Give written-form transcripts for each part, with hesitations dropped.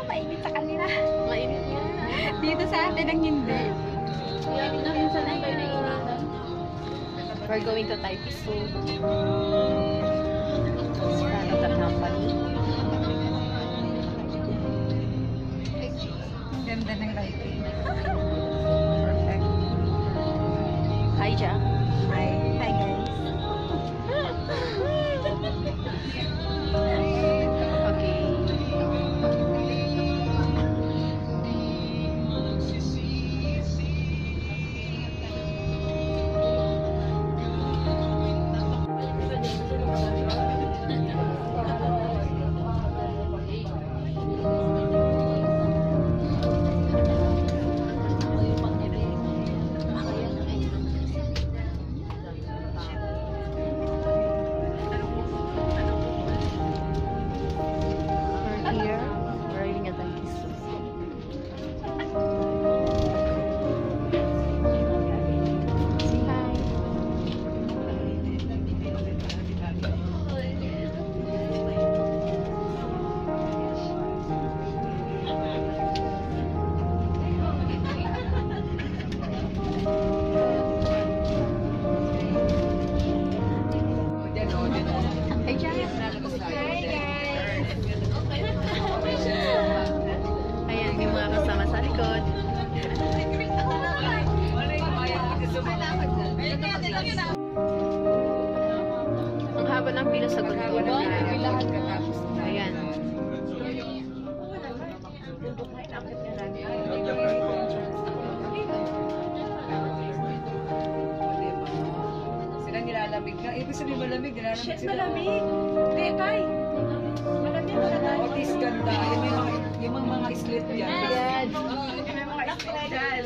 mainit sa kanila. Mainit nga. Dito sa atin ang hindi. Minsan ay kayo naiinitan. We're going to Taipei soon. It's front of the company. Ganda ng lighting. Perfect. Hi, Ja. Hi. Hi, guys. Okay. Ayan, yung mga kasama sa likod. Ang haba ng pila sa Guntubo. Ayan. Sila nilalamig na. Ibig sabihin malamig. Nilalamig Shit, sila. malamig. Hindi, kay. Malamig, malamig. What is ganda? Yung mga slit yan. Ayan. May mga islet dyan.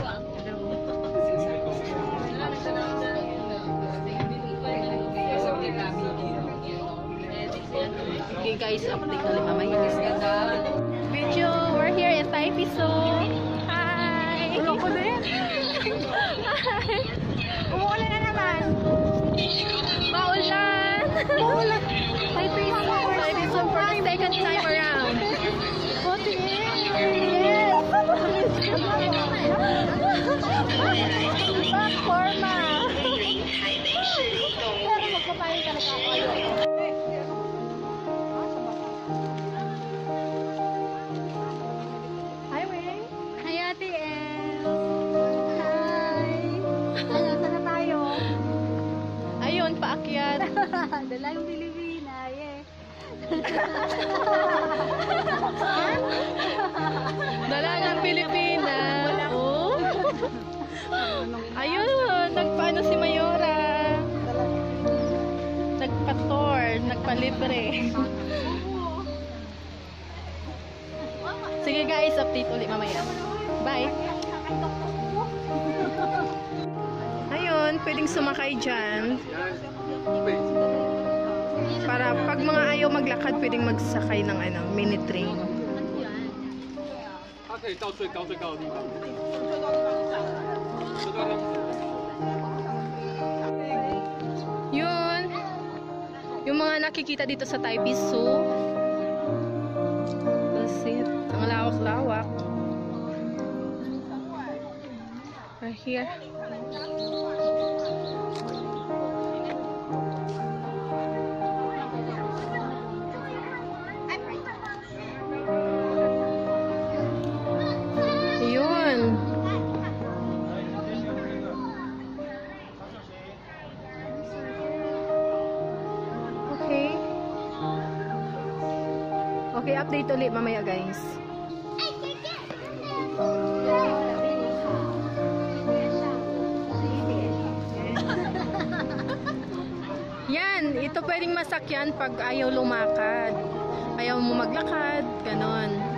Okay guys, update ulit mamaya. Video, we're here at Taipei Zoo. Hi! Ulo ko din. Umuulan na naman. Maulan! Umuulan. Taipei Zoo for the second time around. Buti yes. Back forma. Pero magpapayin talaga ako. Hi, Weng. Hi, Ate El. Hi. Ano, saan na tayo? Ayun, paakyat. Dalang Pilipina, yeah. Dalagang Pilipinas. Oh. Ayun, nagpaano si Mayora. Nagpa-tour, nagpa-libre. Sige guys, update ulit mamaya. Bye! Ayun, pwedeng sumakay dyan. Para pag mga ayaw maglakad, pwedeng magsakay ng mini train. 它可以到最高的地方。 Yun. Yung mga nakikita dito sa Taipei Zoo. Kasi ang lawak-lawak. Right here. Yun. Okay. Okay, update ulit mamaya guys. Yan, ito pwedeng masakyan pag ayaw lumakad. Ayaw mo maglakad, ganon.